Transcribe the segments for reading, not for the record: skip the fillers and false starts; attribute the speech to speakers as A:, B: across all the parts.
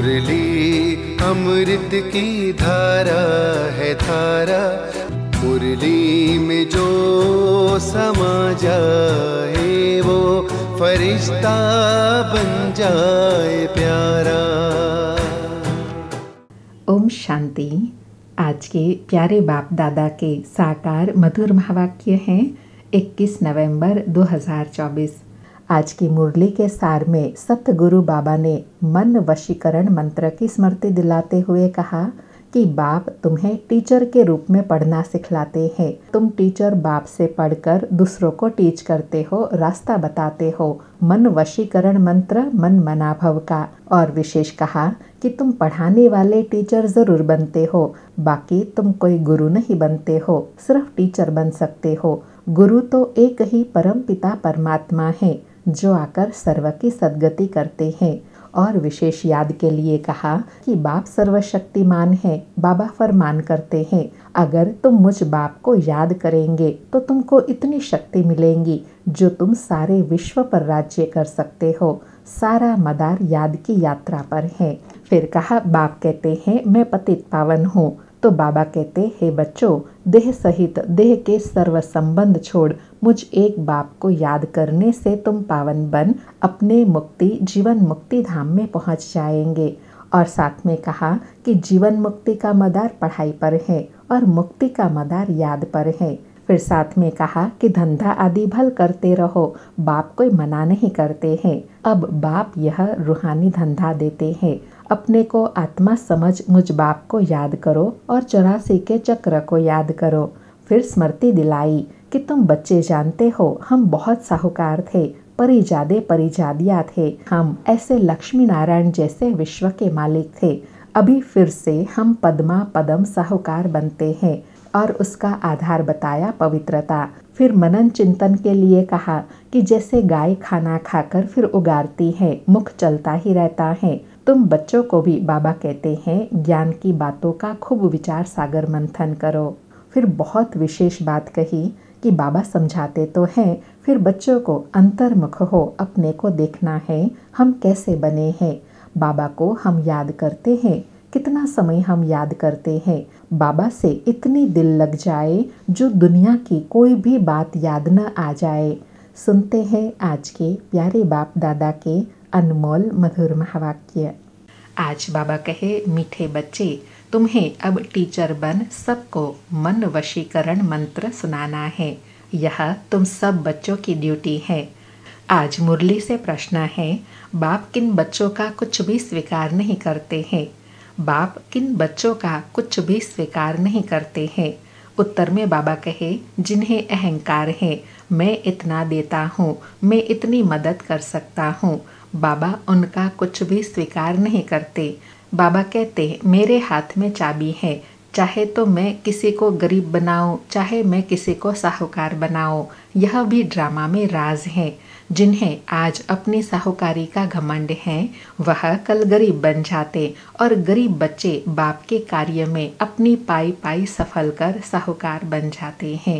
A: मुरली अमृत की धारा है धारा, मुरली में जो समा जाए वो फरिश्ता बन जाए प्यारा।
B: ओम शांति। आज के प्यारे बाप दादा के साकार मधुर महावाक्य हैं 21 नवंबर 2024। आज की मुरली के सार में सतगुरु बाबा ने मन वशीकरण मंत्र की स्मृति दिलाते हुए कहा कि बाप तुम्हें टीचर के रूप में पढ़ना सिखलाते हैं। तुम टीचर बाप से पढ़कर दूसरों को टीच करते हो, रास्ता बताते हो। मन वशीकरण मंत्र मन मनाभव का। और विशेष कहा कि तुम पढ़ाने वाले टीचर जरूर बनते हो, बाकी तुम कोई गुरु नहीं बनते हो, सिर्फ टीचर बन सकते हो। गुरु तो एक ही परम पिता परमात्मा है जो आकर सर्व की सद्गति करते हैं। और विशेष याद के लिए कहा कि बाप सर्वशक्तिमान है। बाबा फरमान करते हैं, अगर तुम मुझ बाप को याद करेंगे तो तुमको इतनी शक्ति मिलेंगी जो तुम सारे विश्व पर राज्य कर सकते हो। सारा मदार याद की यात्रा पर है। फिर कहा, बाप कहते हैं मैं पतित पावन हूँ, तो बाबा कहते हे बच्चों, देह सहित देह के सर्व संबंध छोड़ मुझ एक बाप को याद करने से तुम पावन बन अपने मुक्ति जीवन मुक्ति धाम में पहुंच जाएंगे। और साथ में कहा कि जीवन मुक्ति का मदार पढ़ाई पर है और मुक्ति का मदार याद पर है। फिर साथ में कहा कि धंधा आदि भल करते रहो, बाप कोई मना नहीं करते हैं। अब बाप यह रूहानी धंधा देते हैं। अपने को आत्मा समझ मुझ बाप को याद करो और 84 के चक्र को याद करो। फिर स्मृति दिलाई कि तुम बच्चे जानते हो हम बहुत साहूकार थे, परिजादे परिजादिया थे, हम ऐसे लक्ष्मी नारायण जैसे विश्व के मालिक थे। अभी फिर से हम पद्मा पदम साहूकार बनते हैं। और उसका आधार बताया पवित्रता। फिर मनन चिंतन के लिए कहा कि जैसे गाय खाना खाकर फिर उगारती है, मुख चलता ही रहता है। तुम बच्चों को भी बाबा कहते हैं ज्ञान की बातों का खूब विचार सागर मंथन करो। फिर बहुत विशेष बात कही कि बाबा समझाते तो हैं, फिर बच्चों को अंतर्मुख हो, अपने को देखना है हम कैसे बने हैं। बाबा को हम याद करते हैं, कितना समय हम याद करते हैं। बाबा से इतनी दिल लग जाए जो दुनिया की कोई भी बात याद न आ जाए। सुनते हैं आज के प्यारे बाप दादा के अनमोल मधुर महावाक्य। आज बाबा कहे, मीठे बच्चे, तुम्हें अब टीचर बन सबको मन वशीकरण मंत्र सुनाना है। यह तुम सब बच्चों की ड्यूटी है। आज मुरली से प्रश्न है, बाप किन बच्चों का कुछ भी स्वीकार नहीं करते हैं? बाप किन बच्चों का कुछ भी स्वीकार नहीं करते हैं? उत्तर में बाबा कहे, जिन्हें अहंकार है, मैं इतना देता हूँ, मैं इतनी मदद कर सकता हूँ, बाबा उनका कुछ भी स्वीकार नहीं करते। बाबा कहते, मेरे हाथ में चाबी है, चाहे तो मैं किसी को गरीब बनाऊं, चाहे मैं किसी को साहूकार बनाऊं। यह भी ड्रामा में राज है। जिन्हें आज अपनी साहूकारी का घमंड है, वह कल गरीब बन जाते और गरीब बच्चे बाप के कार्य में अपनी पाई पाई सफल कर साहूकार बन जाते हैं।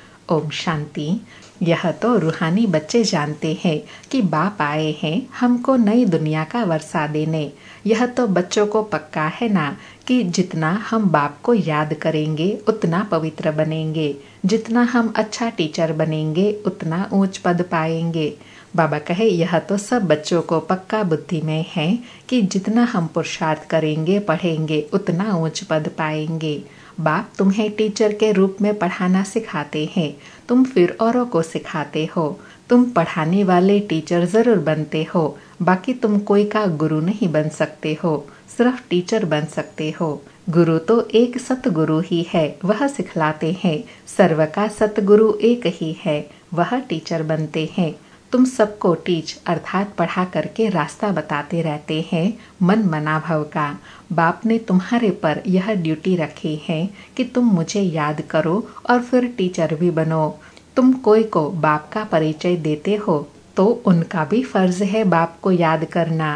B: ओम शांति। यह तो रूहानी बच्चे जानते हैं कि बाप आए हैं हमको नई दुनिया का वर्षा देने। यह तो बच्चों को पक्का है ना कि जितना हम बाप को याद करेंगे उतना पवित्र बनेंगे, जितना हम अच्छा टीचर बनेंगे उतना ऊंच पद पाएंगे। बाबा कहे, यह तो सब बच्चों को पक्का बुद्धि में है कि जितना हम पुरुषार्थ करेंगे पढ़ेंगे उतना ऊंच पद पाएंगे। बाप तुम्हें टीचर के रूप में पढ़ाना सिखाते हैं, तुम फिर औरों को सिखाते हो। तुम पढ़ाने वाले टीचर जरूर बनते हो, बाकी तुम कोई का गुरु नहीं बन सकते हो, सिर्फ टीचर बन सकते हो। गुरु तो एक सतगुरु ही है, वह सिखलाते हैं। सर्व का सतगुरु एक ही है, वह टीचर बनते हैं। तुम सबको टीच अर्थात पढ़ा करके रास्ता बताते रहते हैं मन मनाभव का। बाप ने तुम्हारे पर यह ड्यूटी रखी है कि तुम मुझे याद करो और फिर टीचर भी बनो। तुम कोई को बाप का परिचय देते हो तो उनका भी फर्ज है बाप को याद करना।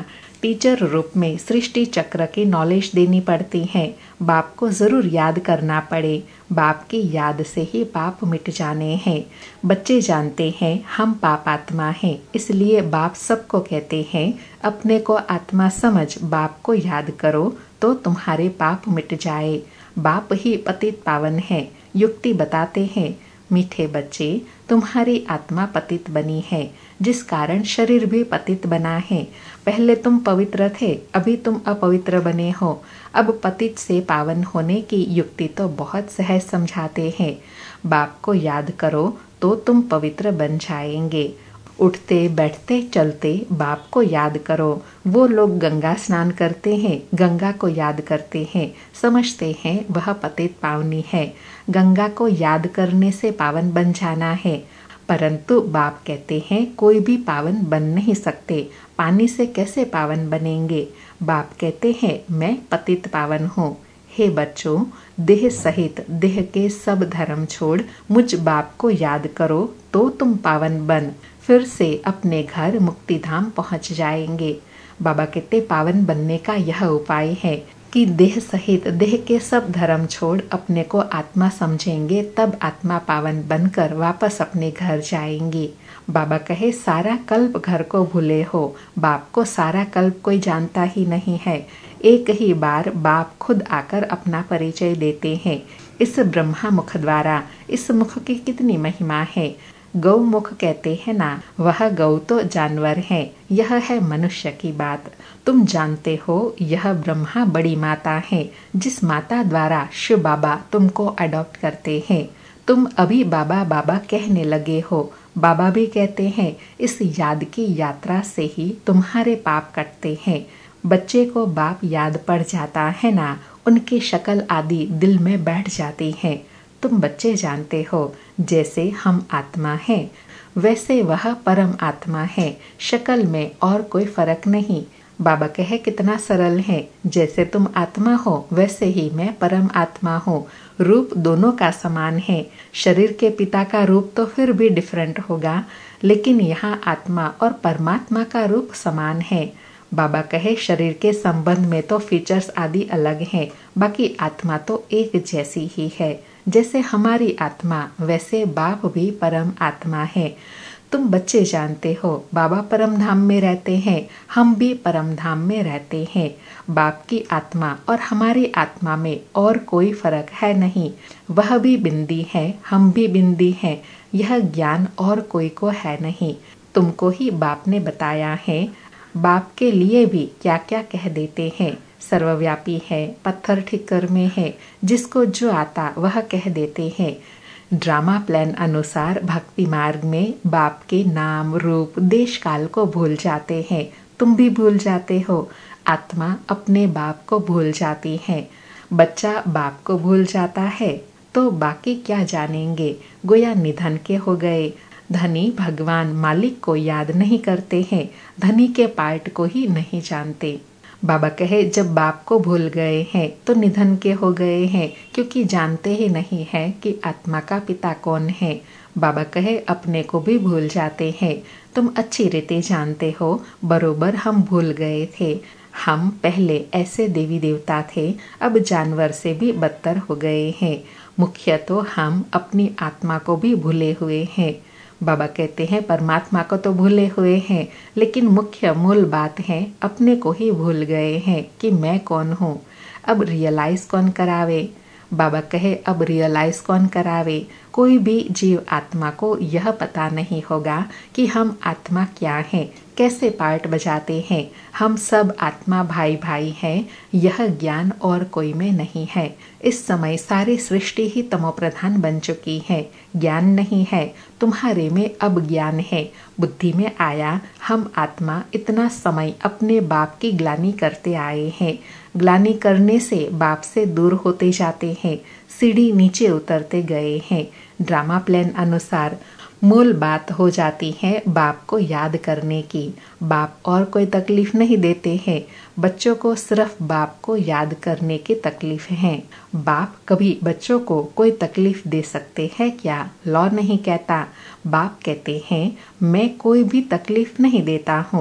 B: टीचर रूप में सृष्टि चक्र की नॉलेज देनी पड़ती है। बाप को जरूर याद करना पड़े। बाप की याद से ही पाप मिट जाने हैं। बच्चे जानते हैं हम पाप आत्मा हैं, इसलिए बाप सबको कहते हैं अपने को आत्मा समझ बाप को याद करो तो तुम्हारे पाप मिट जाए। बाप ही पतित पावन है। युक्ति बताते हैं, मीठे बच्चे, तुम्हारी आत्मा पतित बनी है, जिस कारण शरीर भी पतित बना है। पहले तुम पवित्र थे, अभी तुम अपवित्र बने हो। अब पतित से पावन होने की युक्ति तो बहुत सहज समझाते हैं। बाप को याद करो तो तुम पवित्र बन जाएंगे। उठते बैठते चलते बाप को याद करो। वो लोग गंगा स्नान करते हैं, गंगा को याद करते हैं, समझते हैं वह पतित पावनी है। गंगा को याद करने से पावन बन जाना है, परंतु बाप कहते हैं कोई भी पावन बन नहीं सकते। पानी से कैसे पावन बनेंगे? बाप कहते हैं मैं पतित पावन हूँ। हे बच्चों, देह सहित देह के सब धर्म छोड़ मुझ बाप को याद करो तो तुम पावन बन फिर से अपने घर मुक्ति धाम पहुंच जाएंगे। बाबा कहते पावन बनने का यह उपाय है कि देह सहित देह के सब धर्म छोड़ अपने को आत्मा समझेंगे, तब आत्मा पावन बनकर वापस अपने घर जाएंगे। बाबा कहे सारा कल्प घर को भूले हो। बाप को सारा कल्प कोई जानता ही नहीं है। एक ही बार बाप खुद आकर अपना परिचय देते हैं इस ब्रह्मा मुख द्वारा। इस मुख की कितनी महिमा है। गौ मुख कहते हैं ना, वह गौ तो जानवर है, यह है मनुष्य की बात। तुम जानते हो यह ब्रह्मा बड़ी माता है, जिस माता द्वारा शिव बाबा तुमको अडॉप्ट करते हैं। तुम अभी बाबा बाबा कहने लगे हो। बाबा भी कहते हैं इस याद की यात्रा से ही तुम्हारे पाप कटते हैं। बच्चे को बाप याद पड़ जाता है ना, उनकी शक्ल आदि दिल में बैठ जाती है। तुम बच्चे जानते हो जैसे हम आत्मा हैं, वैसे वह परम आत्मा है। शक्ल में और कोई फर्क नहीं। बाबा कहे कितना सरल है। जैसे तुम आत्मा हो वैसे ही मैं परम आत्मा हूँ। रूप दोनों का समान है। शरीर के पिता का रूप तो फिर भी डिफरेंट होगा, लेकिन यहाँ आत्मा और परमात्मा का रूप समान है। बाबा कहे शरीर के संबंध में तो फीचर्स आदि अलग हैं, बाकी आत्मा तो एक जैसी ही है। जैसे हमारी आत्मा वैसे बाप भी परम आत्मा है। तुम बच्चे जानते हो बाबा परम धाम में रहते हैं, हम भी परम धाम में रहते हैं। बाप की आत्मा और हमारी आत्मा में और कोई फर्क है नहीं। वह भी बिंदी है, हम भी बिंदी हैं। यह ज्ञान और कोई को है नहीं, तुमको ही बाप ने बताया है। बाप के लिए भी क्या क्या कह देते हैं। सर्वव्यापी है, पत्थर ठिक्कर में है, जिसको जो आता वह कह देते हैं। ड्रामा प्लान अनुसार भक्ति मार्ग में बाप के नाम रूप देश काल को भूल जाते हैं। तुम भी भूल जाते हो। आत्मा अपने बाप को भूल जाती है। बच्चा बाप को भूल जाता है तो बाकी क्या जानेंगे। गोया निधन के हो गए। धनी भगवान मालिक को याद नहीं करते हैं, धनी के पार्ट को ही नहीं जानते। बाबा कहे जब बाप को भूल गए हैं तो निधन के हो गए हैं, क्योंकि जानते ही नहीं है कि आत्मा का पिता कौन है। बाबा कहे अपने को भी भूल जाते हैं। तुम अच्छी रीति जानते हो, बरोबर हम भूल गए थे। हम पहले ऐसे देवी देवता थे, अब जानवर से भी बदतर हो गए हैं। मुख्य तो हम अपनी आत्मा को भी भूले हुए हैं। बाबा कहते हैं परमात्मा को तो भूले हुए हैं, लेकिन मुख्य मूल बात है अपने को ही भूल गए हैं कि मैं कौन हूँ। अब रियलाइज कौन करावे। बाबा कहे अब रियलाइज कौन करावे। कोई भी जीव आत्मा को यह पता नहीं होगा कि हम आत्मा क्या हैं, कैसे पार्ट बजाते हैं। हम सब आत्मा भाई भाई हैं, यह ज्ञान और कोई में नहीं है। इस समय सारी सृष्टि ही तमोप्रधान बन चुकी है, ज्ञान नहीं है। तुम्हारे में अब ज्ञान है, बुद्धि में आया। हम आत्मा इतना समय अपने बाप की ग्लानि करते आए हैं। ग्लानि करने से बाप से दूर होते जाते हैं, सीढ़ी नीचे उतरते गए हैं। ड्रामा प्लान अनुसार मूल बात हो जाती है बाप को याद करने की। बाप और कोई तकलीफ नहीं देते हैं, बच्चों को सिर्फ बाप को याद करने की तकलीफ है। बाप कभी बच्चों को कोई तकलीफ दे सकते हैं क्या? लॉ नहीं कहता। बाप कहते हैं मैं कोई भी तकलीफ नहीं देता हूँ।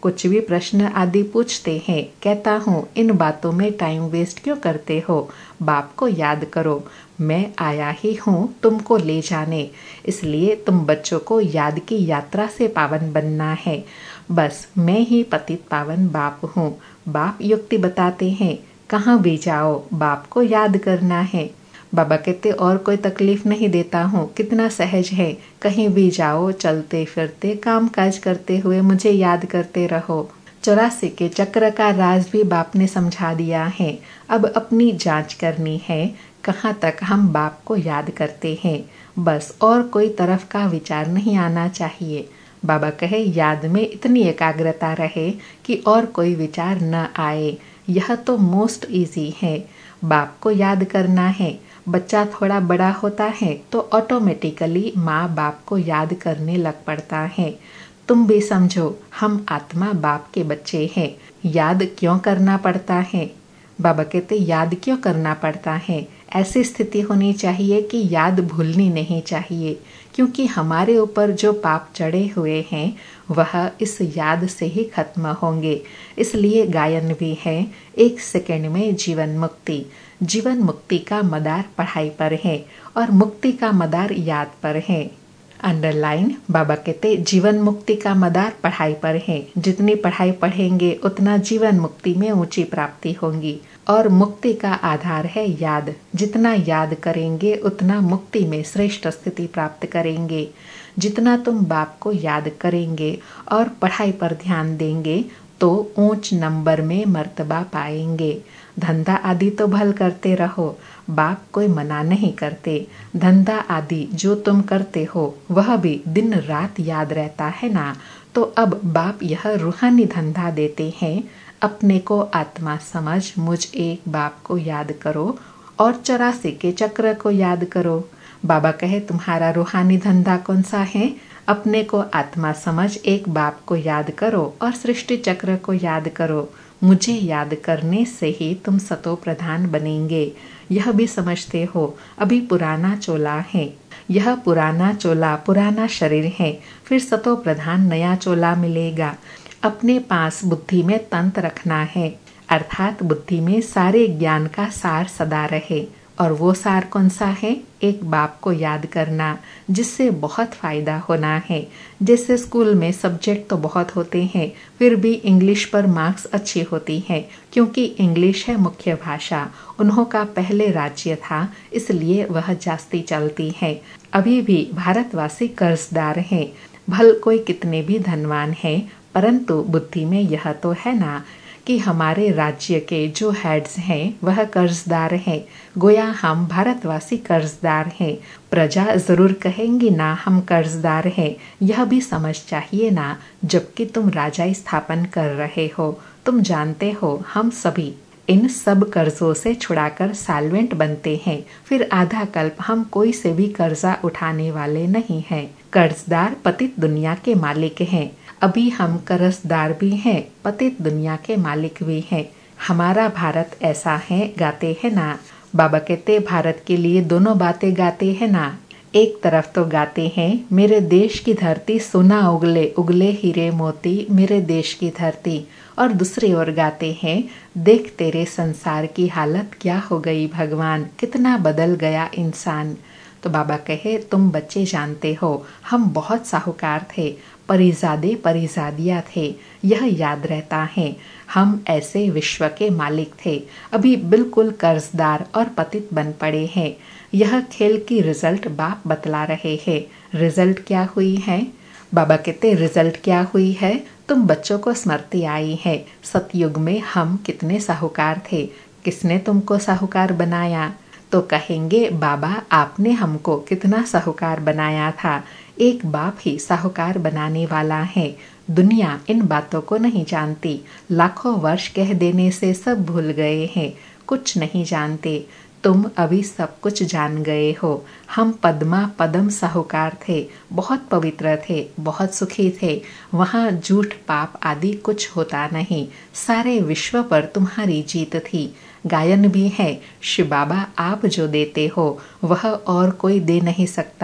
B: कुछ भी प्रश्न आदि पूछते हैं, कहता हूँ इन बातों में टाइम वेस्ट क्यों करते हो, बाप को याद करो। मैं आया ही हूँ तुमको ले जाने, इसलिए तुम बच्चों को याद की यात्रा से पावन बनना है। बस मैं ही पतित पावन बाप हूँ। बाप युक्ति बताते हैं, कहाँ भी जाओ बाप को याद करना है। बाबा कहते और कोई तकलीफ नहीं देता हूँ, कितना सहज है। कहीं भी जाओ चलते फिरते काम काज करते हुए मुझे याद करते रहो। 84 के चक्र का राज भी बाप ने समझा दिया है। अब अपनी जांच करनी है, कहाँ तक हम बाप को याद करते हैं। बस और कोई तरफ का विचार नहीं आना चाहिए। बाबा कहे याद में इतनी एकाग्रता रहे कि और कोई विचार न आए। यह तो मोस्ट इजी है। बाप को याद करना है। बच्चा थोड़ा बड़ा होता है तो ऑटोमेटिकली माँ बाप को याद करने लग पड़ता है। तुम भी समझो, हम आत्मा बाप के बच्चे हैं। याद क्यों करना पड़ता है? बाबा कहते याद क्यों करना पड़ता है? ऐसी स्थिति होनी चाहिए कि याद भूलनी नहीं चाहिए, क्योंकि हमारे ऊपर जो पाप चढ़े हुए हैं वह इस याद से ही खत्म होंगे। इसलिए गायन भी है, 1 सेकंड में जीवन मुक्ति। जीवन मुक्ति का मदार पढ़ाई पर है और मुक्ति का मदार याद पर है। अंडरलाइन, बाबा कहते जीवन मुक्ति का मदार पढ़ाई पर है। जितनी पढ़ाई पढ़ेंगे उतना जीवन मुक्ति में ऊंची प्राप्ति होंगी। और मुक्ति का आधार है याद। जितना याद करेंगे उतना मुक्ति में श्रेष्ठ स्थिति प्राप्त करेंगे। जितना तुम बाप को याद करेंगे और पढ़ाई पर ध्यान देंगे तो ऊंच नंबर में मर्तबा पाएंगे। धंधा आदि तो भल करते रहो, बाप कोई मना नहीं करते। धंधा आदि जो तुम करते हो वह भी दिन रात याद रहता है ना। तो अब बाप यह रूहानी धंधा देते हैं, अपने को आत्मा समझ मुझ एक बाप को याद करो और 84 के चक्र को याद करो। बाबा कहे तुम्हारा रूहानी धंधा कौन सा है? अपने को आत्मा समझ एक बाप को याद करो और सृष्टि चक्र को याद करो। मुझे याद करने से ही तुम सतो प्रधान बनेंगे। यह भी समझते हो, अभी पुराना चोला है। यह पुराना चोला पुराना शरीर है, फिर सतो प्रधान नया चोला मिलेगा। अपने पास बुद्धि में तंत्र रखना है, अर्थात बुद्धि में सारे ज्ञान का सार सदा रहे। और वो सार कौन सा है? एक बाप को याद करना, जिससे बहुत फायदा होना है। जैसे स्कूल में सब्जेक्ट तो बहुत होते हैं, फिर भी इंग्लिश पर मार्क्स अच्छी होती है, क्योंकि इंग्लिश है मुख्य भाषा। उन्हों का पहले राज्य था, इसलिए वह जास्ती चलती है। अभी भी भारतवासी कर्जदार हैं, भल कोई कितने भी धनवान हैं, परंतु बुद्धि में यह तो है ना कि हमारे राज्य के जो हेड्स हैं वह कर्जदार हैं। गोया हम भारतवासी कर्जदार हैं। प्रजा जरूर कहेंगी ना हम कर्जदार हैं, यह भी समझ चाहिए ना। जबकि तुम राजा स्थापन कर रहे हो, तुम जानते हो हम सभी इन सब कर्जों से छुड़ाकर साल्वेंट बनते हैं। फिर आधा कल्प हम कोई से भी कर्जा उठाने वाले नहीं हैं। कर्जदार पतित दुनिया के मालिक हैं। अभी हम कर्जदार भी हैं, पतित दुनिया के मालिक भी हैं। हमारा भारत ऐसा है, गाते हैं ना। बाबा कहते भारत के लिए दोनों बातें गाते हैं ना। एक तरफ तो गाते हैं मेरे देश की धरती सोना उगले उगले हीरे मोती मेरे देश की धरती, और दूसरी ओर गाते हैं देख तेरे संसार की हालत क्या हो गई भगवान, कितना बदल गया इंसान। तो बाबा कहे तुम बच्चे जानते हो हम बहुत साहूकार थे, परिजादे परिजादिया थे, यह याद रहता है। हम ऐसे विश्व के मालिक थे, अभी बिल्कुल कर्जदार और पतित बन पड़े हैं। यह खेल की रिजल्ट बाप बतला रहे हैं। रिजल्ट क्या हुई है? बाबा कहते रिजल्ट क्या हुई है? तुम बच्चों को स्मृति आई है, सतयुग में हम कितने साहूकार थे, किसने तुमको साहूकार बनाया? तो कहेंगे बाबा आपने हमको कितना साहूकार बनाया था। एक बाप ही साहूकार बनाने वाला है। दुनिया इन बातों को नहीं जानती। लाखों वर्ष कह देने से सब भूल गए हैं, कुछ नहीं जानते। तुम अभी सब कुछ जान गए हो। हम पद्मा पदम साहूकार थे, बहुत पवित्र थे, बहुत सुखी थे। वहाँ झूठ पाप आदि कुछ होता नहीं। सारे विश्व पर तुम्हारी जीत थी। गायन भी है, शिव बाबा आप जो देते हो वह और कोई दे नहीं सकता।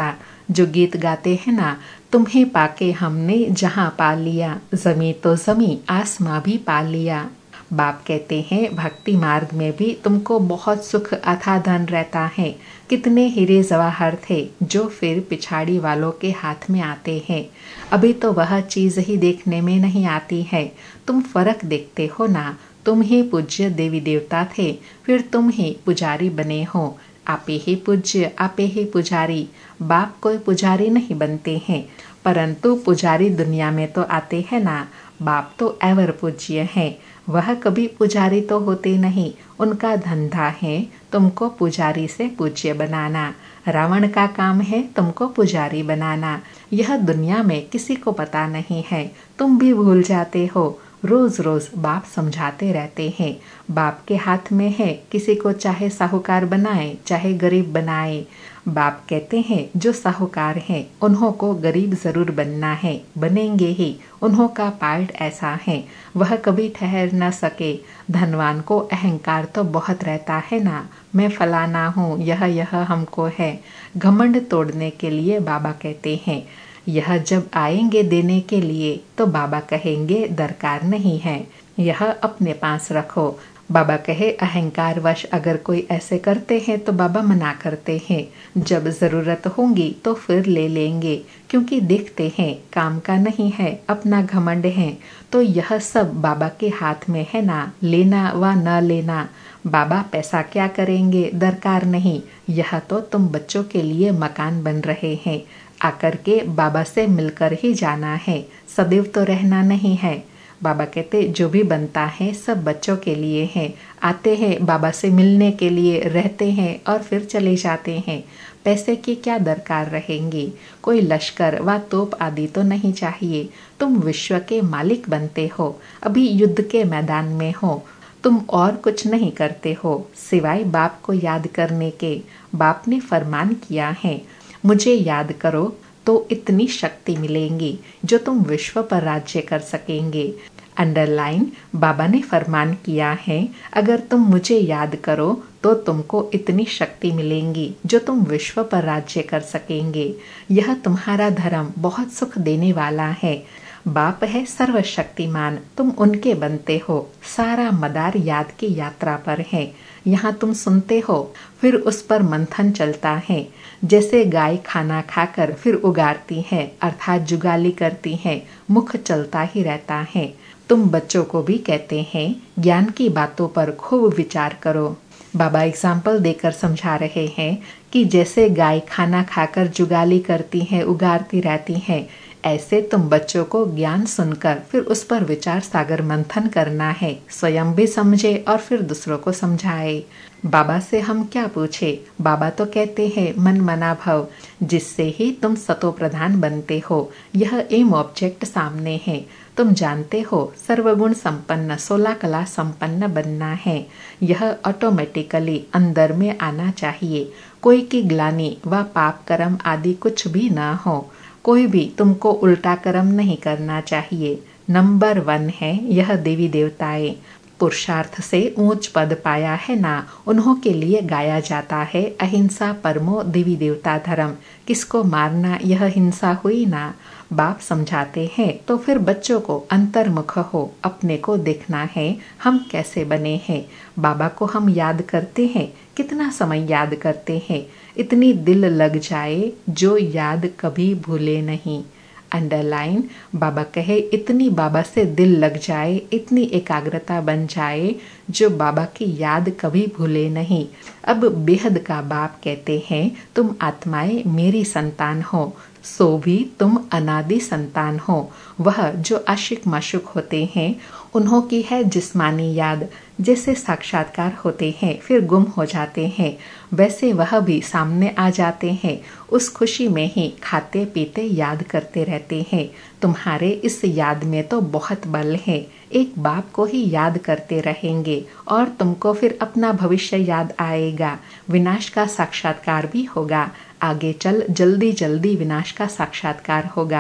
B: जो गीत गाते हैं ना, तुम्हें पाके हमने जहां पा लिया, जमी तो जमी आसमां भी पा लिया। बाप कहते हैं भक्ति मार्ग में भी तुमको बहुत सुख अथाह धन रहता है। कितने हीरे जवाहर थे जो फिर पिछाड़ी वालों के हाथ में आते हैं। अभी तो वह चीज ही देखने में नहीं आती है। तुम फर्क देखते हो ना, तुम ही पूज्य देवी देवता थे, फिर तुम ही पुजारी बने हो। आपे ही पूज्य आपे ही पुजारी। बाप कोई पुजारी नहीं बनते हैं, परंतु पुजारी दुनिया में तो आते हैं ना। बाप तो एवर पूज्य हैं, वह कभी पुजारी तो होते नहीं। उनका धंधा है तुमको पुजारी से पूज्य बनाना। रावण का काम है तुमको पुजारी बनाना। यह दुनिया में किसी को पता नहीं है, तुम भी भूल जाते हो। रोज रोज बाप समझाते रहते हैं। बाप के हाथ में है, किसी को चाहे साहूकार बनाए चाहे गरीब बनाए। बाप कहते हैं जो साहूकार हैं उन्हों को गरीब जरूर बनना है, बनेंगे ही। उन्हों का पार्ट ऐसा है, वह कभी ठहर न सके। धनवान को अहंकार तो बहुत रहता है ना, मैं फलाना हूँ, यह हमको है। घमंड तोड़ने के लिए बाबा कहते हैं यह जब आएंगे देने के लिए तो बाबा कहेंगे दरकार नहीं है, यह अपने पास रखो। बाबा कहे अहंकार वश अगर कोई ऐसे करते हैं तो बाबा मना करते हैं, जब जरूरत होगी तो फिर ले लेंगे, क्योंकि देखते हैं काम का नहीं है, अपना घमंड है। तो यह सब बाबा के हाथ में है ना, लेना व न लेना। बाबा पैसा क्या करेंगे, दरकार नहीं। यह तो तुम बच्चों के लिए मकान बन रहे हैं, आकर के बाबा से मिलकर ही जाना है, सदैव तो रहना नहीं है। बाबा कहते जो भी बनता है सब बच्चों के लिए है। आते हैं बाबा से मिलने के लिए, रहते हैं और फिर चले जाते हैं। पैसे की क्या दरकार रहेंगी, कोई लश्कर व तोप आदि तो नहीं चाहिए। तुम विश्व के मालिक बनते हो, अभी युद्ध के मैदान में हो। तुम और कुछ नहीं करते हो सिवाय बाप को याद करने के। बाप ने फरमान किया है मुझे याद करो तो इतनी शक्ति मिलेंगी जो तुम विश्व पर राज्य कर सकेंगे। अंडरलाइन, बाबा ने फरमान किया है अगर तुम मुझे याद करो तो तुमको इतनी शक्ति मिलेंगी जो तुम विश्व पर राज्य कर सकेंगे। यह तुम्हारा धर्म बहुत सुख देने वाला है। बाप है सर्वशक्तिमान, तुम उनके बनते हो। सारा मदार याद की यात्रा पर है। यहाँ तुम सुनते हो, फिर उस पर मंथन चलता है। जैसे गाय खाना खाकर फिर उगारती है, अर्थात जुगाली करती है, मुख चलता ही रहता है। तुम बच्चों को भी कहते हैं ज्ञान की बातों पर खूब विचार करो। बाबा एग्जाम्पल देकर समझा रहे हैं कि जैसे गाय खाना खाकर जुगाली करती है, उगारती रहती है, ऐसे तुम बच्चों को ज्ञान सुनकर फिर उस पर विचार सागर मंथन करना है। स्वयं भी समझे और फिर दूसरों को समझाए। बाबा से हम क्या पूछे, बाबा तो कहते हैं मन मना भव, जिससे ही तुम सतो प्रधान बनते हो। यह एम ऑब्जेक्ट सामने है। तुम जानते हो सर्वगुण संपन्न 16 कला संपन्न बनना है। यह ऑटोमेटिकली अंदर में आना चाहिए। कोई की ग्लानि व पाप कर्म आदि कुछ भी ना हो। कोई भी तुमको उल्टा कर्म नहीं करना चाहिए। नंबर 1 है यह देवी देवताएं। पुरुषार्थ से ऊंच पद पाया है ना, उन्हों के लिए गाया जाता है अहिंसा परमो देवी देवता धर्म। किसको मारना यह हिंसा हुई ना। बाप समझाते हैं तो फिर बच्चों को अंतर्मुख हो, अपने को देखना है हम कैसे बने हैं। बाबा को हम याद करते हैं, कितना समय याद करते हैं। इतनी दिल लग जाए जो याद कभी भूले नहीं। अंडरलाइन, बाबा कहे इतनी बाबा से दिल लग जाए, इतनी एकाग्रता बन जाए जो बाबा की याद कभी भूले नहीं। अब बेहद का बाप कहते हैं तुम आत्माएं मेरी संतान हो, सो भी तुम अनादि संतान हो। वह जो आशिक माशुक होते हैं उन्हों की है जिस्मानी याद। जैसे साक्षात्कार होते हैं फिर गुम हो जाते हैं, वैसे वह भी सामने आ जाते हैं। उस खुशी में ही खाते पीते याद करते रहते हैं। तुम्हारे इस याद में तो बहुत बल है। एक बाप को ही याद करते रहेंगे और तुमको फिर अपना भविष्य याद आएगा। विनाश का साक्षात्कार भी होगा। आगे चल जल्दी जल्दी विनाश का साक्षात्कार होगा।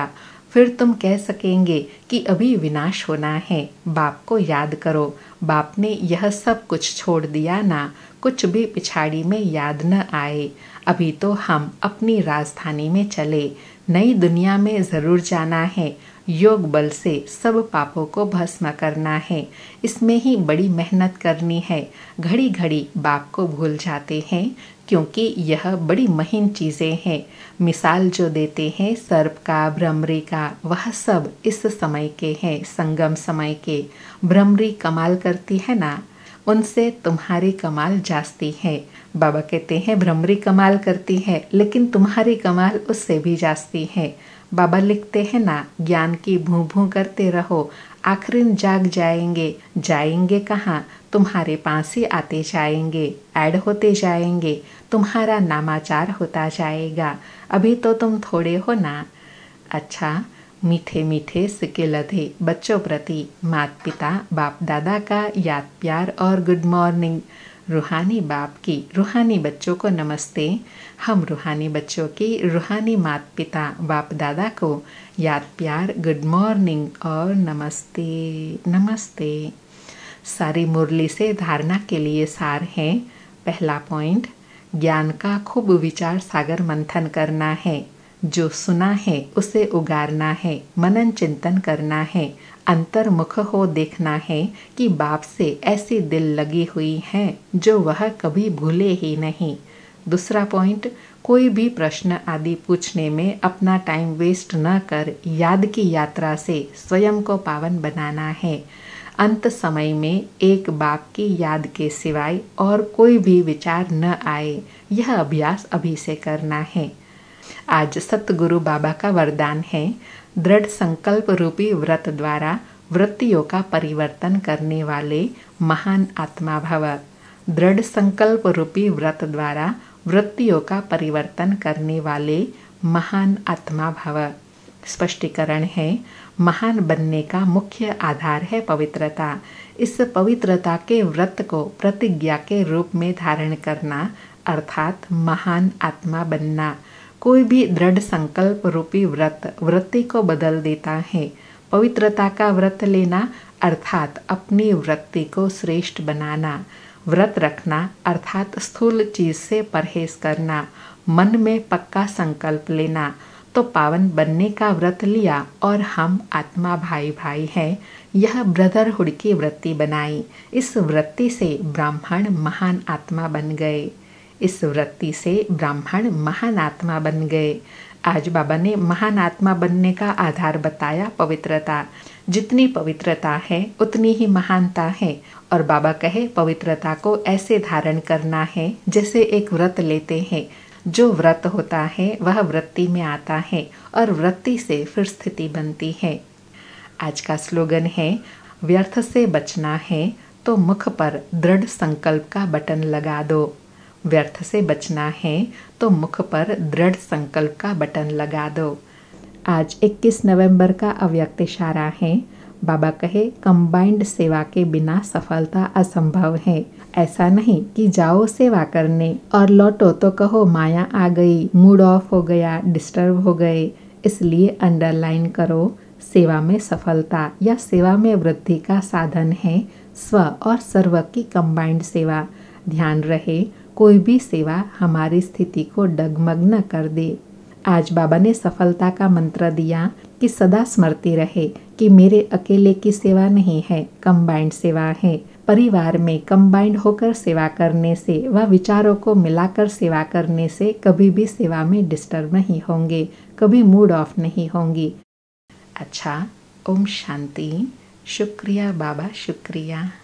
B: फिर तुम कह सकेंगे कि अभी विनाश होना है। बाप को याद करो, बाप ने यह सब कुछ छोड़ दिया ना, कुछ भी पिछाड़ी में याद न आए। अभी तो हम अपनी राजधानी में चले, नई दुनिया में जरूर जाना है। योग बल से सब पापों को भस्म करना है, इसमें ही बड़ी मेहनत करनी है। घड़ी घड़ी बाप को भूल जाते हैं, क्योंकि यह बड़ी महीन चीज़ें हैं। मिसाल जो देते हैं सर्प का, भ्रमरी का, वह सब इस समय के हैं, संगम समय के। भ्रमरी कमाल करती है ना, उनसे तुम्हारी कमाल जास्ती है। बाबा कहते हैं भ्रमरी कमाल करती है, लेकिन तुम्हारी कमाल उससे भी जास्ती है। बाबा लिखते हैं ना, ज्ञान की भूं भूं करते रहो, आखिर जाग जाएंगे। जाएंगे कहाँ, तुम्हारे पास ही आते जाएंगे, ऐड होते जाएंगे, तुम्हारा नामाचार होता जाएगा। अभी तो तुम थोड़े हो ना। अच्छा, मीठे मीठे सिक्के लधे बच्चों प्रति माता पिता बाप दादा का याद प्यार और गुड मॉर्निंग। रूहानी बाप की रूहानी बच्चों को नमस्ते। हम रूहानी बच्चों की रूहानी माता पिता बाप दादा को याद प्यार, गुड मॉर्निंग और नमस्ते नमस्ते। सारी मुरली से धारणा के लिए सार है। पहला पॉइंट, ज्ञान का खूब विचार सागर मंथन करना है। जो सुना है उसे उगारना है, मनन चिंतन करना है, अंतर्मुख हो देखना है कि बाप से ऐसी दिल लगी हुई है जो वह कभी भूले ही नहीं। दूसरा पॉइंट, कोई भी प्रश्न आदि पूछने में अपना टाइम वेस्ट न कर याद की यात्रा से स्वयं को पावन बनाना है। अंत समय में एक बाप की याद के सिवाय और कोई भी विचार न आए, यह अभ्यास अभी से करना है। आज सतगुरु बाबा का वरदान है, दृढ़ संकल्प रूपी व्रत द्वारा वृत्तियों का परिवर्तन करने वाले महान आत्मा भव। दृढ़ संकल्प रूपी व्रत द्वारा वृत्तियों का परिवर्तन करने वाले महान आत्मा भव। स्पष्टीकरण है, महान बनने का मुख्य आधार है पवित्रता। इस पवित्रता के व्रत को प्रतिज्ञा के रूप में धारण करना अर्थात महान आत्मा बनना। कोई भी दृढ़ संकल्प रूपी व्रत वृत्ति को बदल देता है। पवित्रता का व्रत लेना अर्थात अपनी वृत्ति को श्रेष्ठ बनाना। व्रत रखना अर्थात स्थूल चीज से परहेज करना। मन में पक्का संकल्प लेना। तो पावन बनने का व्रत लिया और हम आत्मा भाई भाई हैं, यह ब्रदरहुड की वृत्ति बनाई। इस वृत्ति से ब्राह्मण महान आत्मा बन गए। इस वृत्ति से ब्राह्मण महान आत्मा बन गए। आज बाबा ने महान आत्मा बनने का आधार बताया पवित्रता। जितनी पवित्रता है उतनी ही महानता है। और बाबा कहे पवित्रता को ऐसे धारण करना है जैसे एक व्रत लेते हैं। जो व्रत होता है वह वृत्ति में आता है और वृत्ति से फिर स्थिति बनती है। आज का स्लोगन है, व्यर्थ से बचना है तो मुख पर दृढ़ संकल्प का बटन लगा दो। व्यर्थ से बचना है तो मुख पर दृढ़ संकल्प का बटन लगा दो। आज 21 नवंबर का अव्यक्त इशारा है। बाबा कहे कंबाइंड सेवा के बिना सफलता असंभव है। ऐसा नहीं कि जाओ सेवा करने और लौटो तो कहो माया आ गई, मूड ऑफ हो गया, डिस्टर्ब हो गए। इसलिए अंडरलाइन करो, सेवा में सफलता या सेवा में वृद्धि का साधन है स्व और सर्व की कंबाइंड सेवा। ध्यान रहे, कोई भी सेवा हमारी स्थिति को डगमग न कर दे। आज बाबा ने सफलता का मंत्र दिया कि सदा स्मृति रहे कि मेरे अकेले की सेवा नहीं है, कंबाइंड सेवा है। परिवार में कंबाइंड होकर सेवा करने से व विचारों को मिलाकर सेवा करने से कभी भी सेवा में डिस्टर्ब नहीं होंगे, कभी मूड ऑफ नहीं होंगी। अच्छा, ओम शांति। शुक्रिया बाबा, शुक्रिया।